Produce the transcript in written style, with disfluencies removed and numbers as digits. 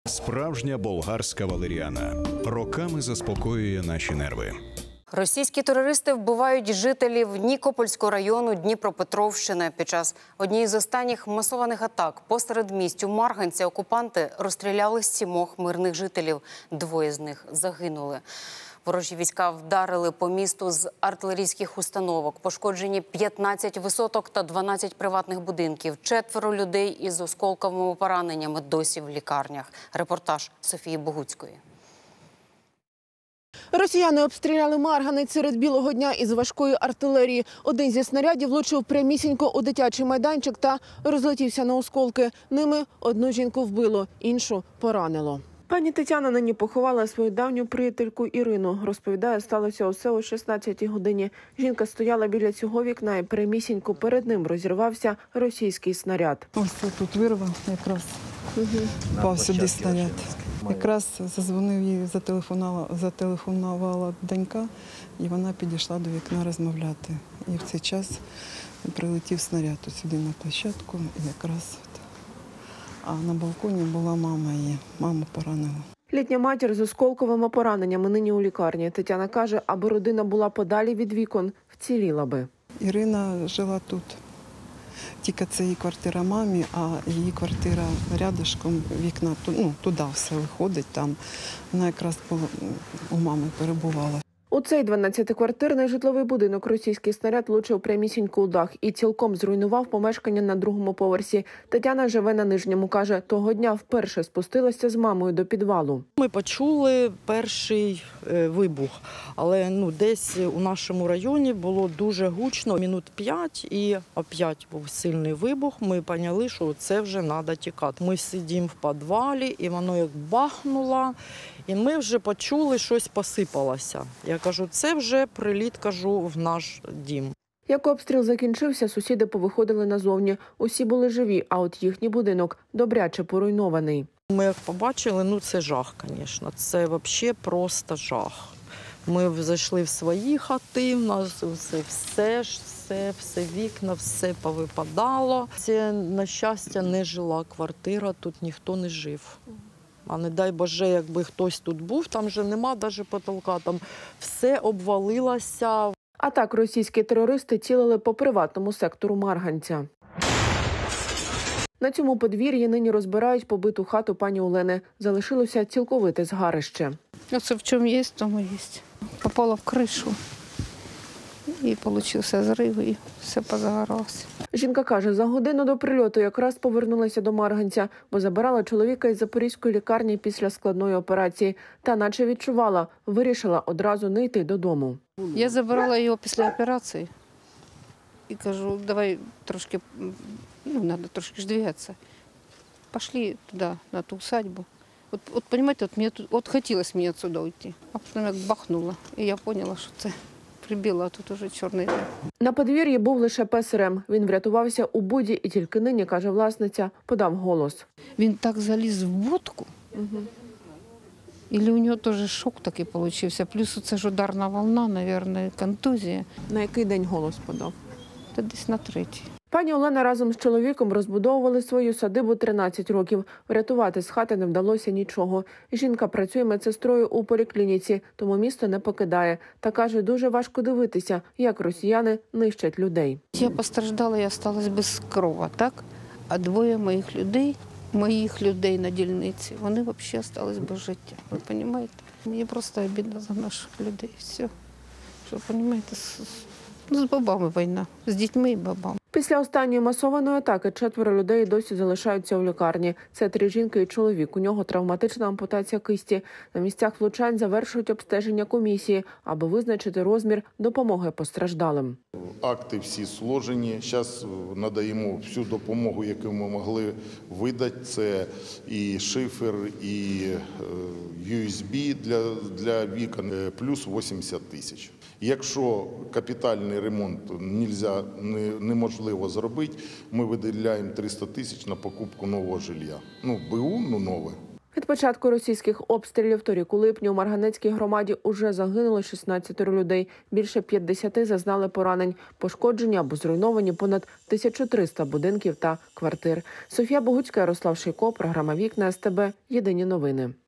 Справжня болгарська валеріана. Роками заспокоює наші нерви. Російські терористи вбивають жителів Нікопольського району Дніпропетровщини. Під час однієї з останніх масованих атак по середмістю Марганця окупанти розстріляли 7 мирних жителів. 2 з них загинули. Ворожі війська вдарили по місту з артилерійських установок. Пошкоджені 15 висоток та 12 приватних будинків. 4 людей із осколковими пораненнями досі в лікарнях. Репортаж Софії Богуцької. Росіяни обстріляли Марганець серед білого дня із важкої артилерії. Один зі снарядів влучив прямісінько у дитячий майданчик та розлетівся на осколки. Ними одну жінку вбило, іншу поранило. Пані Тетяна нині поховала свою давню приятельку Ірину. Розповідає, сталося усе о 16-й годині. Жінка стояла біля цього вікна і прямісінько перед ним розірвався російський снаряд. Ось тут вирвав якраз, впав сюди снаряд. Якраз зазвонив їй, зателефонувала донька, і вона підійшла до вікна розмовляти. І в цей час прилетів снаряд сюди на площадку, і якраз а на балконі була мама її, маму поранила. Літня матір з осколковими пораненнями нині у лікарні. Тетяна каже, аби родина була подалі від вікон, вціліла би. Ірина жила тут. Тільки це її квартира мамі, а її квартира рядышком, вікна туди все виходить. Там вона якраз у мами перебувала. У цей 12-квартирний житловий будинок російський снаряд влучив прямісінько у дах і цілком зруйнував помешкання на 2-му поверсі. Тетяна живе на нижньому, каже, того дня вперше спустилася з мамою до підвалу. Ми почули перший вибух, але десь у нашому районі було дуже гучно, минут 5, і опять був сильний вибух. Ми поняли, що це вже треба тікати. Ми сидимо в підвалі, і воно як бахнуло. І ми вже почули, щось посипалося. Я кажу, це вже приліт, кажу, в наш дім. Як обстріл закінчився, сусіди повиходили назовні. Усі були живі, а от їхній будинок добряче поруйнований. Ми як побачили, це жах, звісно. Це взагалі просто жах. Ми зайшли в свої хати, в нас все вікна, все повипадало. Це, на щастя, не жила квартира, тут ніхто не жив. А не дай Боже, якби хтось тут був, там вже нема навіть потолка, там все обвалилося. А так російські терористи цілили по приватному сектору Марганця. На цьому подвір'ї нині розбирають побиту хату пані Олени. Залишилося цілковите згарище. Оце в чому є, в тому є. Попала в кришу. І вийшов зрив, і все позагоралося. Жінка каже, за годину до прильоту якраз повернулася до Марганця, бо забирала чоловіка із Запорізької лікарні після складної операції. Та наче відчувала, вирішила одразу не йти додому. Я забирала його після операції і кажу, давай трошки, треба трошки ж двигатися. Пішли туди, на ту усадьбу. От розумієте, от хотілося мені відсюди уйти, а потім як бахнуло, і я зрозуміла, що це прибило, а тут уже чорний дим. На подвір'ї був лише пес Рем. Він врятувався у буді і тільки нині, каже власниця, подав голос. Він так заліз в будку, і у нього теж шок такий вийшов. Плюс це ж ударна волна, мабуть, контузія. На який день голос подав? Та десь на 3-й. Пані Олена разом з чоловіком розбудовували свою садибу 13 років. Врятувати з хати не вдалося нічого. Жінка працює медсестрою у поліклініці, тому місто не покидає. Та каже, дуже важко дивитися, як росіяни нищать людей. Я постраждала і залишилась без крова, так? А 2 моїх людей на дільниці, вони взагалі залишились без життя. Ви розумієте? Мені просто обідно за наших людей. Все. Що, розумієте, з бабами війна, з дітьми і бабами. Після останньої масованої атаки 4 людей досі залишаються у лікарні. Це 3 жінки і чоловік. У нього травматична ампутація кисті. На місцях влучань завершують обстеження комісії, аби визначити розмір допомоги постраждалим. Акти всі зложені. Зараз надаємо всю допомогу, яку ми могли видати. Це і шифер, і USB для вікон, плюс 80 тисяч. Якщо капітальний ремонт неможливо зробити, ми виділяємо 300 тисяч на покупку нового жилья. БУ, нове. Від початку російських обстрілів торік у липні у Марганецькій громаді уже загинуло 16 людей. Більше 50 зазнали поранень. Пошкоджені або зруйновані понад 1300 будинків та квартир. Софія Богуцька, Ярослав Шийко, програма «Вікна СТБ». Єдині новини.